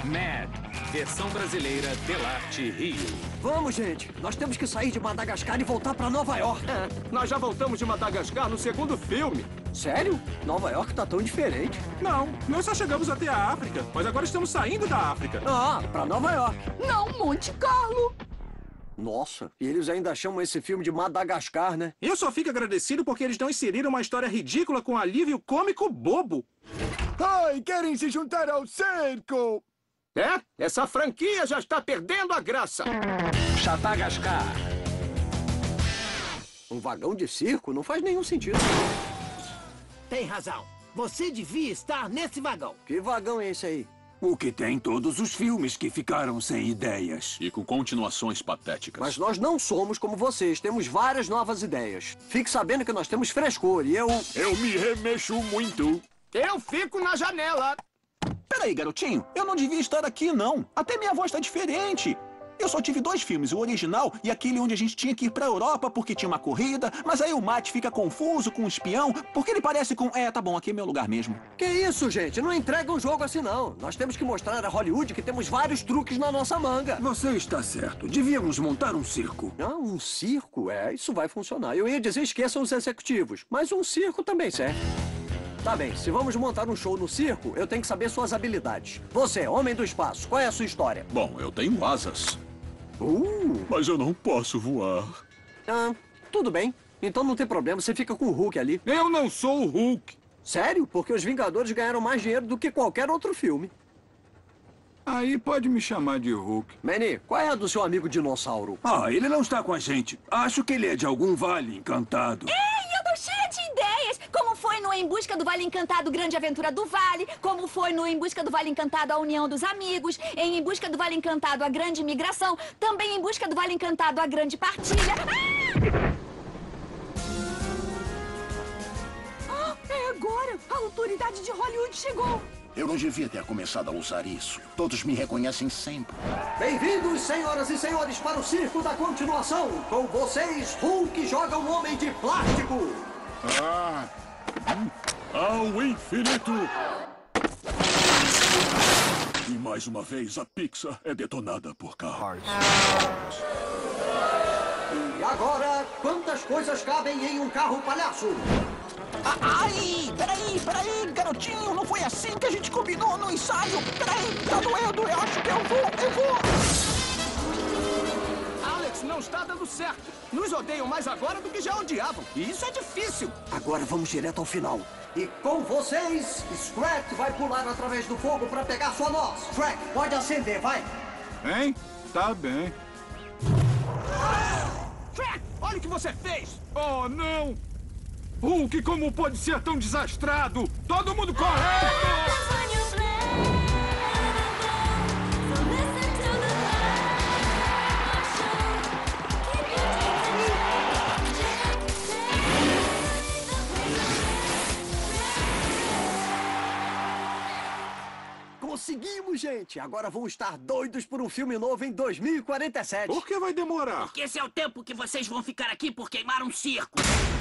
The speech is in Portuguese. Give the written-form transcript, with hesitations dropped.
Mad, versão brasileira Delarte Rio. Vamos, gente. Nós temos que sair de Madagascar e voltar pra Nova York. Nós já voltamos de Madagascar no segundo filme. Sério? Nova York tá tão diferente. Não, nós só chegamos até a África, mas agora estamos saindo da África. Ah, pra Nova York. Não, Monte Carlo! Nossa, e eles ainda chamam esse filme de Madagascar, né? Eu só fico agradecido porque eles não inseriram uma história ridícula com alívio cômico bobo. Ai, querem se juntar ao circo! Essa franquia já está perdendo a graça. Chatagascar. Um vagão de circo não faz nenhum sentido. Tem razão. Você devia estar nesse vagão. Que vagão é esse aí? O que tem todos os filmes que ficaram sem ideias. E com continuações patéticas. Mas nós não somos como vocês, temos várias novas ideias. Fique sabendo que nós temos frescor e eu me remexo muito. Eu fico na janela. Peraí, garotinho. Eu não devia estar aqui, não. Até minha voz tá diferente. Eu só tive 2 filmes, o original e aquele onde a gente tinha que ir pra Europa porque tinha uma corrida, mas aí o Matt fica confuso com o espião, porque ele parece com... tá bom, aqui é meu lugar mesmo. Que isso, gente? Não entrega um jogo assim, não. Nós temos que mostrar a Hollywood que temos vários truques na nossa manga. Você está certo. Devíamos montar um circo. Ah, um circo? Isso vai funcionar. Eu ia dizer esqueçam os executivos, mas um circo também serve. Tá bem, se vamos montar um show no circo, eu tenho que saber suas habilidades. Você, homem do espaço, qual é a sua história? Bom, eu tenho asas. Mas eu não posso voar. Ah, tudo bem. Então não tem problema, você fica com o Hulk ali. Eu não sou o Hulk. Sério? Porque os Vingadores ganharam mais dinheiro do que qualquer outro filme. Aí pode me chamar de Hulk. Manny, qual é a do seu amigo dinossauro? Ele não está com a gente. Acho que ele é de algum vale encantado. Ei, eu tô cheia de ideias! Como foi no Em Busca do Vale Encantado, Grande Aventura do Vale, como foi no Em Busca do Vale Encantado, A União dos Amigos, Em Busca do Vale Encantado, A Grande Migração, também Em Busca do Vale Encantado, A Grande Partilha. É agora! A autoridade de Hollywood chegou! Eu não devia ter começado a usar isso. Todos me reconhecem sempre. Bem-vindos, senhoras e senhores, para o circo da continuação. Com vocês, Hulk joga um homem de plástico. Ao infinito! E mais uma vez, a Pixar é detonada por carros. E agora, quantas coisas cabem em um carro palhaço? Peraí, garotinho, não foi assim que a gente combinou no ensaio. Peraí, tá doendo, eu acho que eu vou. Alex, não está dando certo. Nos odeiam mais agora do que já odiavam. E isso é difícil. Agora vamos direto ao final. E com vocês, Scrat vai pular através do fogo para pegar sua noz. Shrek, pode acender, vai. Hein? Tá bem. Shrek, olha o que você fez. Oh, não! Hulk, como pode ser tão desastrado? Todo mundo correndo! Conseguimos, gente! Agora vamos estar doidos por um filme novo em 2047. Por que vai demorar? Porque esse é o tempo que vocês vão ficar aqui por queimar um circo.